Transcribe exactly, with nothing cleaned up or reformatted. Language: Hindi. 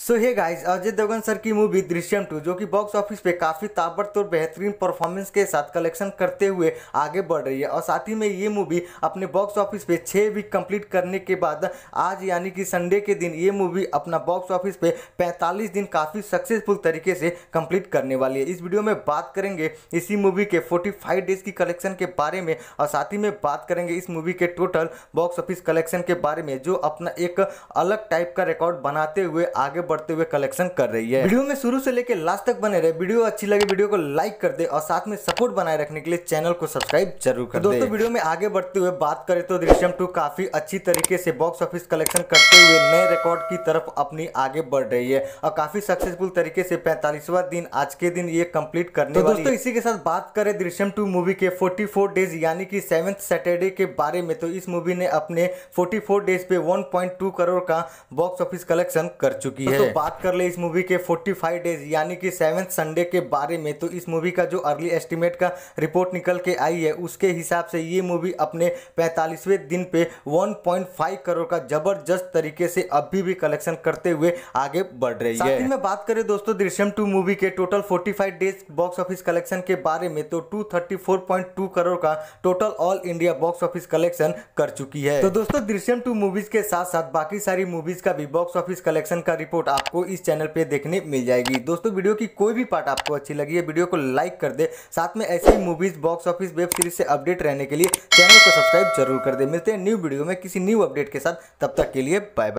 सो hey guys, Ajay Devgn sir की मूवी दृश्यम टू जो कि बॉक्स ऑफिस पे काफी ताबड़तोड़ बेहतरीन परफॉर्मेंस के साथ कलेक्शन करते हुए आगे बढ़ रही है। और साथ ही में ये मूवी अपने बॉक्स ऑफिस पे छः वीक कंप्लीट करने के बाद आज यानी कि संडे के दिन ये मूवी अपना बॉक्स ऑफिस पे पैंतालीस दिन काफ़ी सक्सेसफुल तरीके से कंप्लीट करने वाली है। इस वीडियो में बात करेंगे इसी मूवी के पैंतालीस डेज की कलेक्शन के बारे में और साथ ही में बात करेंगे इस मूवी के टोटल बॉक्स ऑफिस कलेक्शन के बारे में, जो अपना एक अलग टाइप का रिकॉर्ड बनाते हुए आगे बढ़ते हुए कलेक्शन कर रही है। वीडियो में शुरू से लेकर लास्ट तक बने रहे। वीडियो अच्छी लगे वीडियो को लाइक कर दे और साथ में सपोर्ट बनाए रखने के लिए चैनल को सब्सक्राइब जरूर कर दे। दोस्तों वीडियो में आगे बढ़ते हुए बात करें तो दृश्यम टू काफी अच्छी तरीके से बॉक्स ऑफिस कलेक्शन करते हुए नए रिकॉर्ड की तरफ अपनी आगे बढ़ रही है और काफी सक्सेसफुल तरीके से पैंतालीसवां दिन आज के दिन ये कंप्लीट करने तो वाली दोस्तों इसी के साथ बात करें दृश्यम टू मूवी के चौवालीस डेज यानी कि सेवेंथ सैटरडे के बारे में, तो इस मूवी ने अपने चौवालीस डेज पे एक पॉइंट दो करोड़ का बॉक्स ऑफिस कलेक्शन कर चुकी है। तो बात कर ले इस मूवी के पैंतालीस डेज यानी कि सेवेंथ संडे के बारे में, तो इस मूवी का जो अर्ली एस्टिमेट का रिपोर्ट निकल के आई है उसके हिसाब से ये मूवी अपने पैंतालीसवें दिन पे एक पॉइंट पाँच करोड़ का जबरदस्त तरीके से अभी भी कलेक्शन करते हुए आगे बढ़ रही है। साथ ही में बात करें दोस्तों दृश्यम टू मूवी के टोटल पैंतालीस डेज बॉक्स ऑफिस कलेक्शन के बारे में, तो दो सौ चौंतीस पॉइंट दो करोड़ का total all India box office collection कर चुकी है। तो दोस्तों दृश्यम टू मूवीज के साथ साथ बाकी सारी मूवीज का भी बॉक्स ऑफिस कलेक्शन का रिपोर्ट आपको इस चैनल पे देखने मिल जाएगी। दोस्तों वीडियो की कोई भी पार्ट आपको अच्छी लगी है वीडियो को लाइक कर दे, साथ में ऐसे ही movies box office web series से अपडेट रहने के लिए चैनल को सब्सक्राइब जरूर कर दे। मिलते हैं न्यू वीडियो में किसी न्यू अपडेट के साथ, तब तक के लिए बाय बाय।